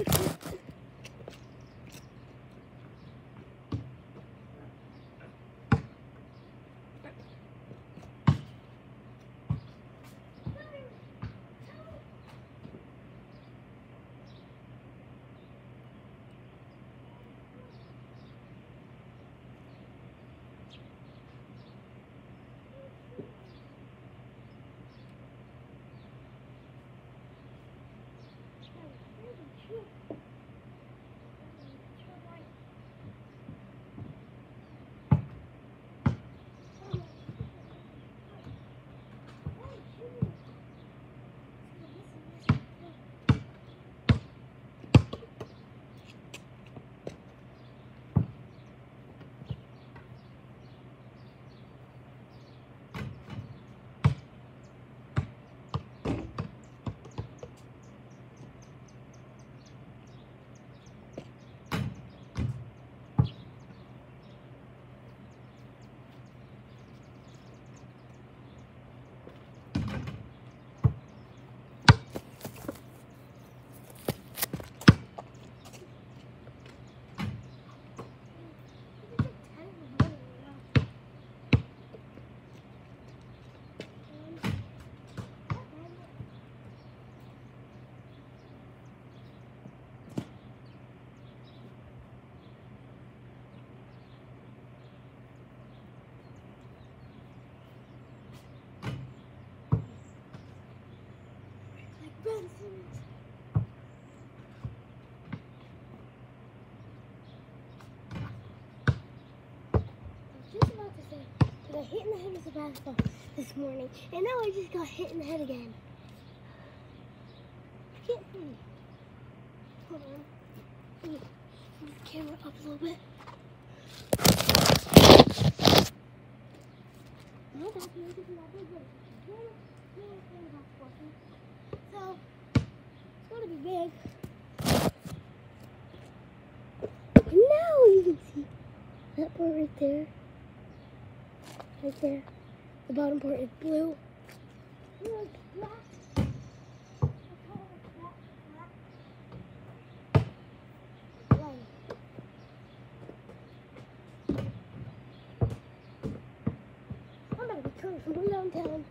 I got hit in the head with a basketball this morning, and now I just got hit in the head again. I can't see. Hold on. Let me move the camera up a little bit. So, it's gotta be big. Now you can see that part right there. Right there. The bottom part is blue. Look, black. I'm gonna be coming from way downtown.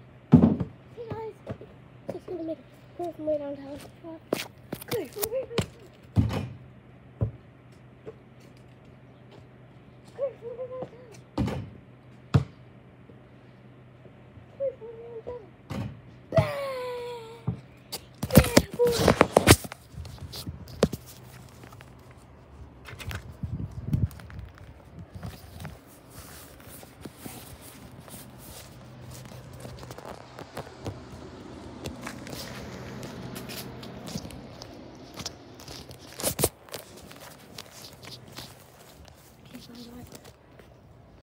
Hey guys, just gonna make a call from way downtown. Good.